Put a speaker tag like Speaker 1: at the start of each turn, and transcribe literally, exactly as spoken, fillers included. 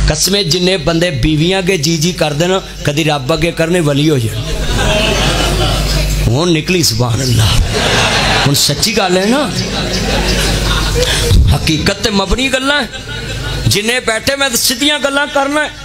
Speaker 1: कसमे जिन्ने बंदे बीवियां के जी जी कर देना कदी रब अगे करने वली हो जाए। हुण निकली सुभान अल्लाह। हुण सच्ची गल है ना, हकीकत ते मबनी गल्लां। जिन्ने बैठे मैं सीधियां गल्लां करना।